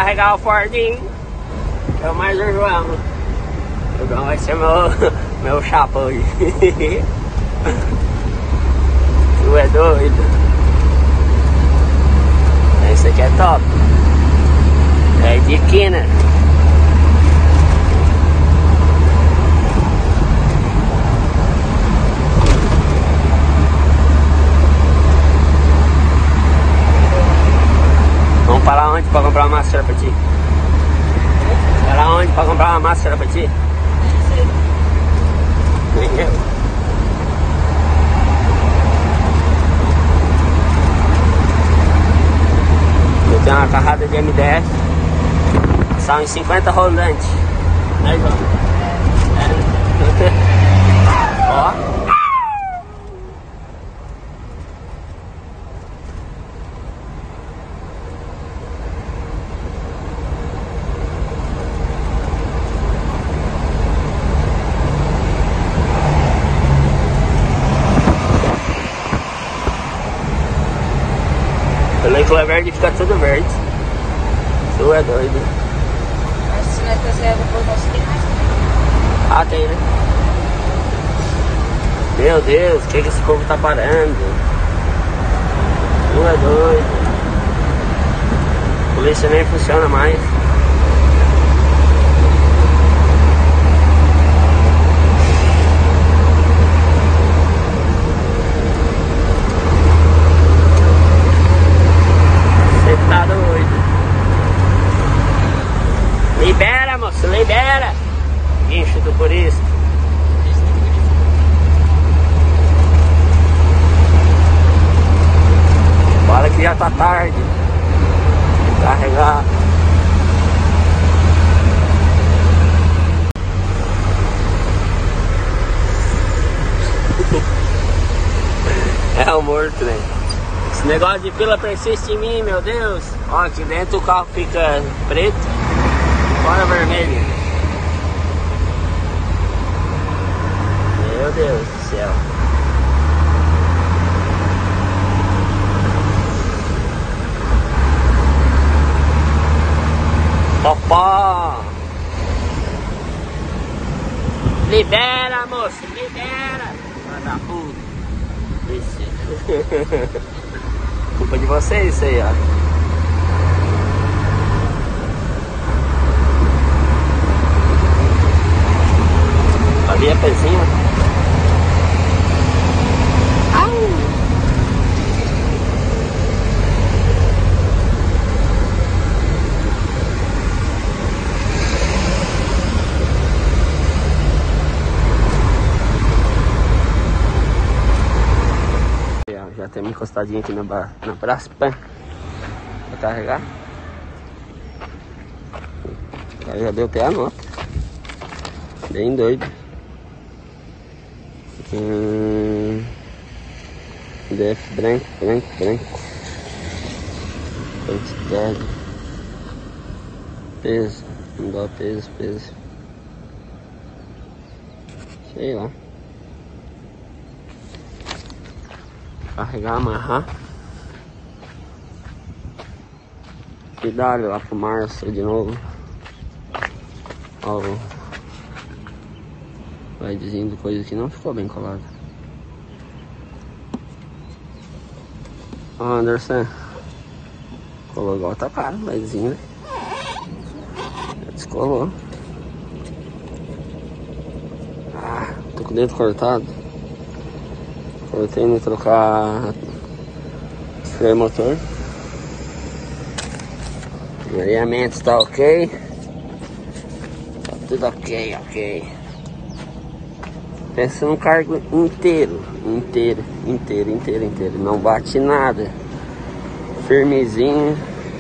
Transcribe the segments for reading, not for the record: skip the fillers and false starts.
carregar o Fordinho. Eu mais o João. O João vai ser meu chapa hoje. Tu é doido. Esse aqui é top. É de quina. Vamos para onde pra comprar uma máscara pra ti? Para onde pra comprar uma máscara pra ti? Nem eu. Eu tenho uma carrada de MDF. São uns 50 rolantes. Aí, João. Ó. O leito é verde e fica tudo verde. Tu é doido. Mas se nós trouxermos por nós, tem mais. Ah, tem, né? Meu Deus, o que esse povo tá parando? Tu é doido. A polícia nem funciona mais. Tá doido. Libera, moço, libera. Guincho do turista. Fala que já tá tarde. Carregar. É o morto, né? Esse negócio de fila persiste em mim, meu Deus. Ó, aqui dentro o carro fica preto, fora vermelho. Meu Deus do céu. Popó. Libera, moço, libera. Vai dar puta. Culpa de vocês isso aí, ó. Ali a pezinha. Já tem uma encostadinha aqui na Braspan pra carregar. Aí já deu até a nota. Bem doido. DF branco. Quantidade. Peso. Não dá peso. Sei lá. Carregar, amarrar. E dar lá pro Márcio de novo. Ó, vai dizendo coisa que não ficou bem colada. Ó, Anderson. Colou igual tá caro, levezinho, né? Já descolou. Ah, tô com o dedo cortado. Cortei no trocar freio motor. O alinhamento está ok. Tá tudo ok. Pensa num cargo inteiro. Não bate nada. Firmezinho.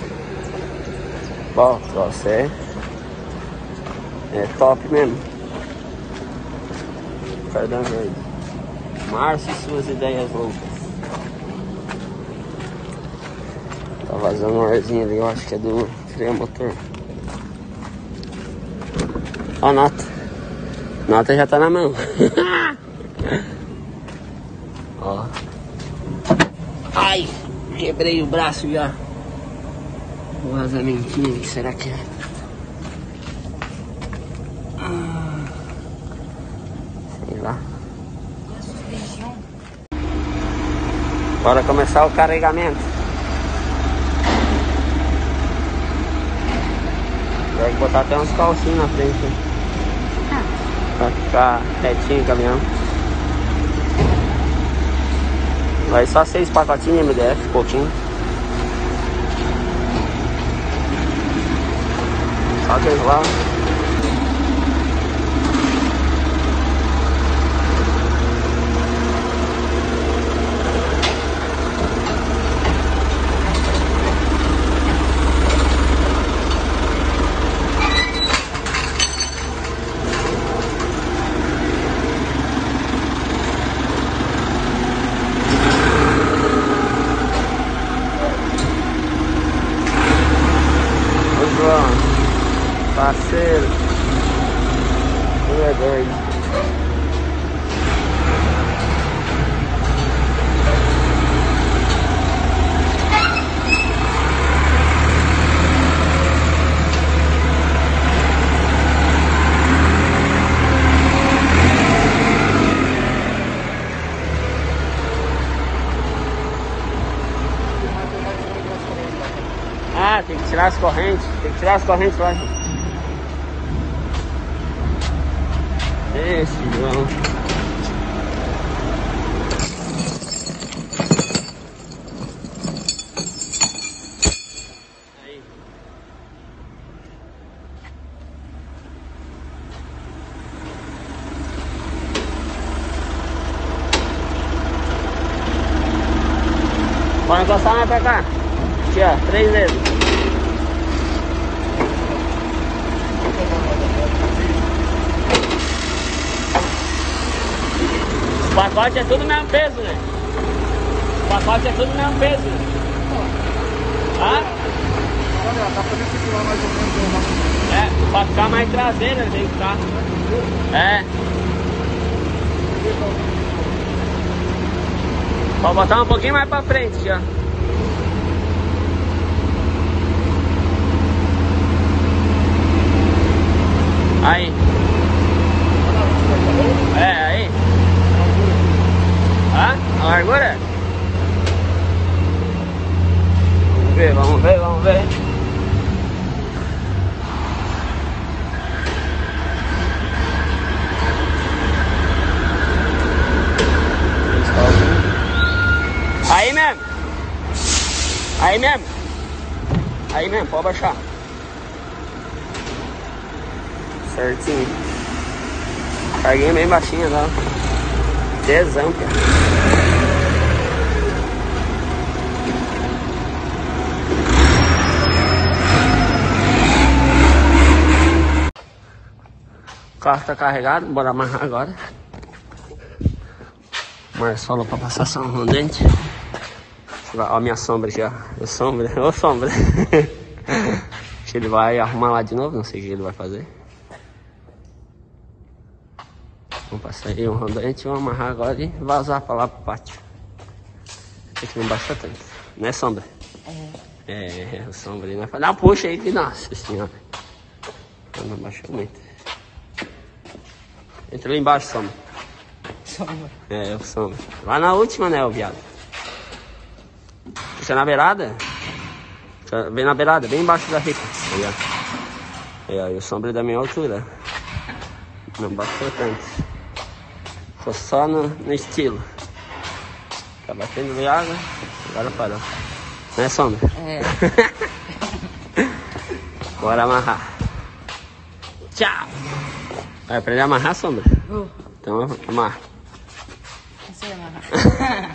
Bom, troço é top mesmo. Cardão verde. Márcio e suas ideias loucas. Tá vazando um arzinho ali, eu acho que é do freio motor. Ó a nota. Nota já tá na mão. Ó. Ai, quebrei o braço já. O vazamentinho, o que será que é? Sei lá. Bora começar o carregamento. Vai botar até uns calcinhos na frente. Pra ficar retinho o caminhão. Vai só 6 pacotinhos MDF, pouquinho. Só aqueles lá. Parceiro, tu é doido. Ah, tem que tirar as correntes, lá. Esse João. Aí. Pode encostar mais pra cá. Aqui ó, 3 vezes. O pacote é tudo mesmo peso, né? O pacote é tudo mesmo peso. Ah? Olha, dá pra ver se lá mais ou menos. É, pra ficar mais traseira tem que ficar. É. Pode botar um pouquinho mais pra frente já. Aí. É, aí. Ah, a largura? Vamos ver. Aí mesmo, pode baixar. Certinho. Carguei bem baixinho, tá? Tesão, cara. O carro tá carregado, bora amarrar agora. Marçola pra passar só um rondente. Ó a minha sombra aqui, ó. Ô sombra. Acho que ele vai arrumar lá de novo, não sei o que ele vai fazer. Vamos passar aí um rondante, vamos amarrar agora e vazar pra lá pro pátio. Aqui não baixa tanto, né sombra? É, o sombra ali vai dar um puxa aí que nossa senhora. Não baixa muito. Entra ali embaixo, sombra. Sombra. É, o sombra. Lá na última, né, o viado? Puxa na beirada. Bem na beirada, bem embaixo da rica. Aí, ó. Aí, ó, e o sombra é da minha altura. Não baixou tanto. Tô só no estilo. Tá batendo de água, agora parou. Né, sombra? É. Bora amarrar. Tchau! Vai aprender a amarrar, sombra? Então amarra. Não sei amarrar.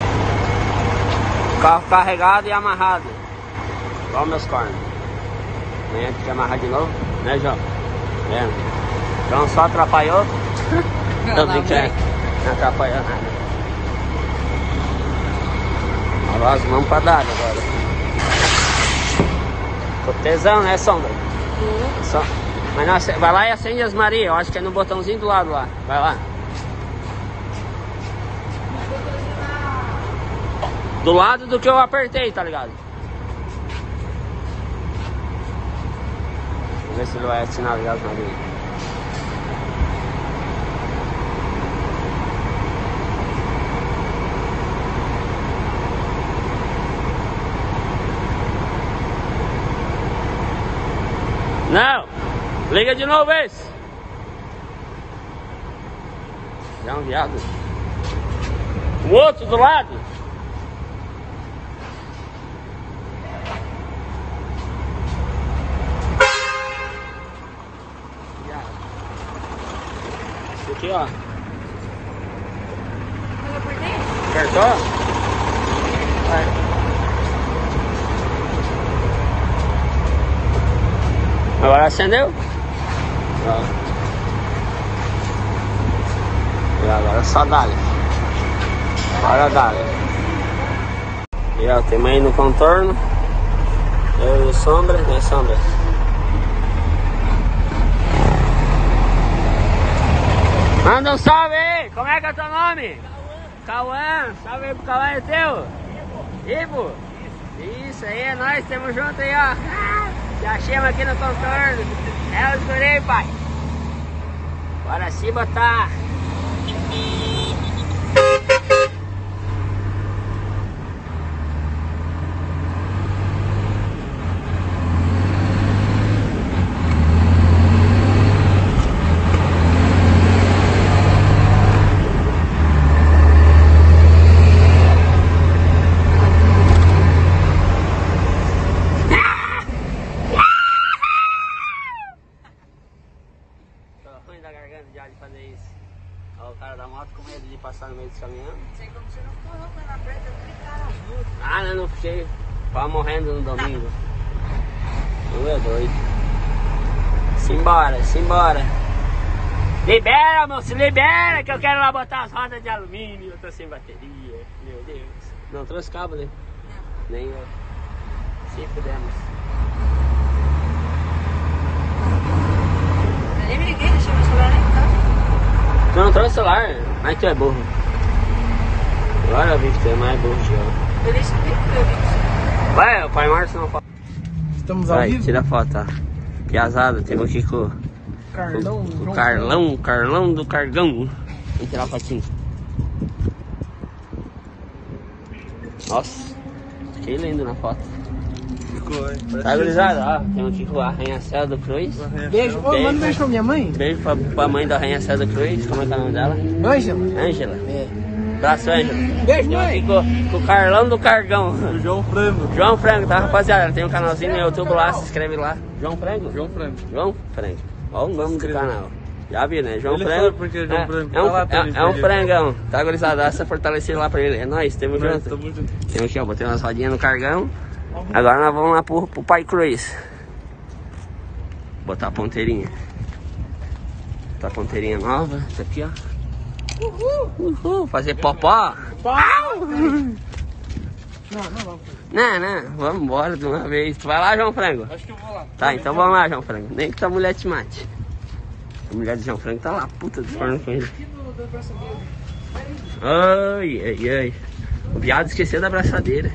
Carro carregado e amarrado. Igual meus cornos. Amanhã tem que amarrar de novo, né, João? É. Então só atrapalhou. Não atrapalhou nada. Olha as mãos pra dar agora. Tô tesão, né, sombra? Só. Mas não, vai lá e acende as Maria. Eu acho que é no botãozinho do lado lá. Vai lá. Do lado do que eu apertei, tá ligado? ver se ele vai sinalizar as nuvens. Não! Liga de novo esse! Já é um viado. O outro do lado! Esse aqui, ó. Apertou? Vai. Agora acendeu? E agora só dá-lhe. Agora dá-lhe. E ó, tem aí no contorno. Eu e o Sombra, né, Sombra? Manda um salve aí! Como é que é o teu nome? Cauã! Salve aí pro Cauã, é teu? Ivo? Isso aí, é nóis, tamo junto aí, ó. Já chama aqui no contorno. É os guri, pai. Bora se botar. Da garganta já de fazer isso. Ó, o cara da moto com medo de passar no meio dos caminhões. Não sei como você não ficou roupa na frente, eu fiquei cara. Ah, não, não fiquei. Tava morrendo no domingo. Tu é doido. Simbora, simbora. Libera, moço, libera que eu quero lá botar as rodas de alumínio. Eu tô sem bateria. Meu Deus. Não trouxe cabo, né? Não. Nem eu. Se pudemos. Nem me liguei, deixei meu celular lá em casa. Tu não trouxe celular? Mas tu é burro. Agora eu vi que tu é mais burro que eu. Eu nem sabia que eu vi isso. Vai, o pai Márcio não fala. Estamos ao Vai, vivo? tira a foto, tá? Piazada, temos aqui com o Carlão do Cargão. Vamos tirar a fotinho. Nossa, fiquei lindo na foto. Ficou, hein? Tá gurizada, ó. Temos aqui com o arranha-céu do Cruz. Beijo. Ô, manda um beijo pra minha mãe. Beijo pra mãe do arranha-céu do Cruz. Como é que é o nome dela? Ângela. Ângela. É. Abraço, Ângela. Beijo, Temos mãe. aqui com o Carlão do Cargão. O João Frango. João Frango, tá, rapaziada? Tem um canalzinho no YouTube lá, se inscreve lá. João Frango? João Frango. João Frango. Olha o nome do canal. Já viu, né? João Ele Frango. sabe porque é João Frango. É um, Tá lá pra ele é um ver. frangão. Tá, gurizada? Dá essa fortalecida lá pra ele. É nóis, temos Nós junto. tamo junto. Temos aqui, ó. Botei umas rodinhas no Cargão. Agora nós vamos lá pro Pai Cruz. Botar a ponteirinha. Botar a ponteirinha nova. Isso aqui, ó. Uhul. Fazer popó. Não, vamos embora de uma vez. Tu vai lá, João Frango? Acho que eu vou lá. Tá, então vamos lá, João Frango. Nem que tua mulher te mate. A mulher do João Frango tá lá, puta de forno com ele. Ai. O viado esqueceu da abraçadeira.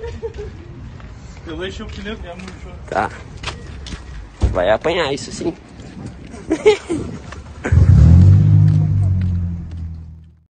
Eu vou encher o pneu que já murchou. Tá. Vai apanhar, isso sim.